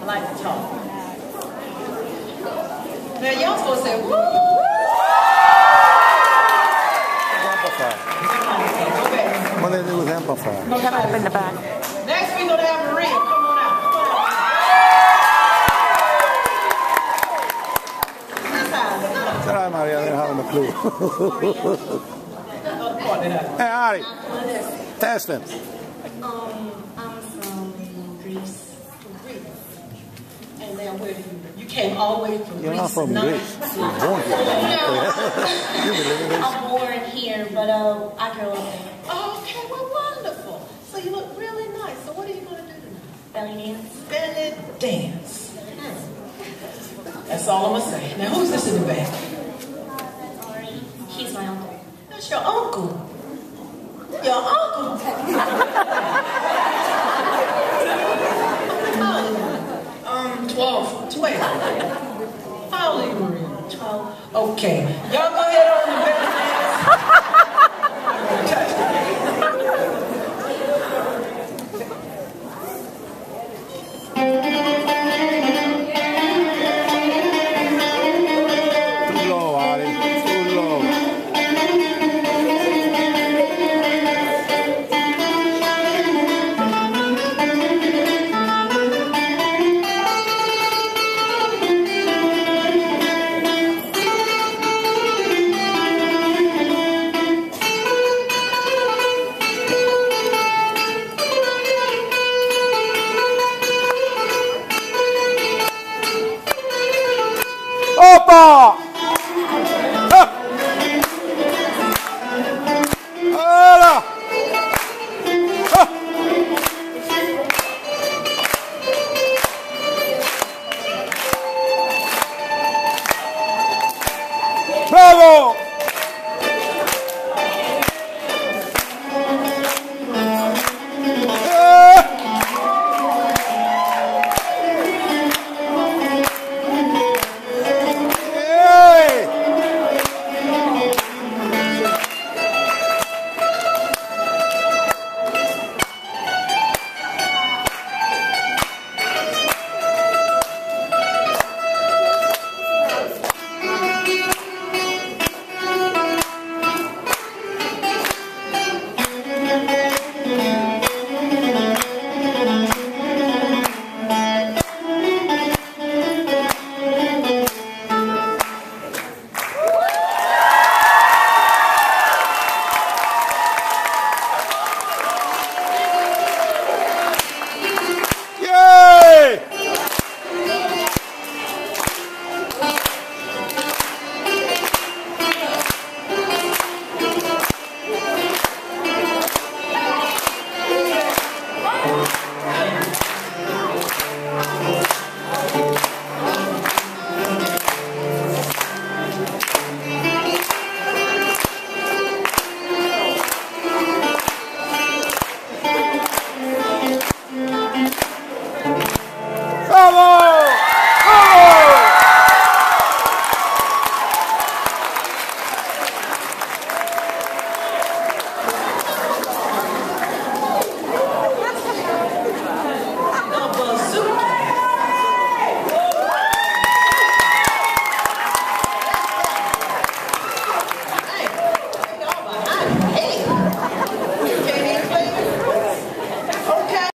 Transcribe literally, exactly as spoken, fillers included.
I like to talk. Now y'all supposed to say, woo! What do they do with amplifier? They have it up in the back. Next we're gonna have Maria. Come on out. Come on out. Sorry, Maria, I don't have a clue. Hey, Ari. Test him. Um, I'm from Greece. From Greece. And now where do you live? You came all the way from You're Greece. not from None- Greece. You're born here. You believe in this? I'm born here, but uh, I grew up there. Okay, well, wonderful. So you look really nice. So what are you going to do tonight? Belly dance. Belly dance. That's all I'm going to say. Now, who's this in the back? Ari, he's my uncle. That's your uncle. Your uncle. How old are you? Um, twelve. twelve. How old are you, Maria? twelve. Okay. Y'all go ahead on the belly dance. Touch it. Too low, Ari. Too low. Opa!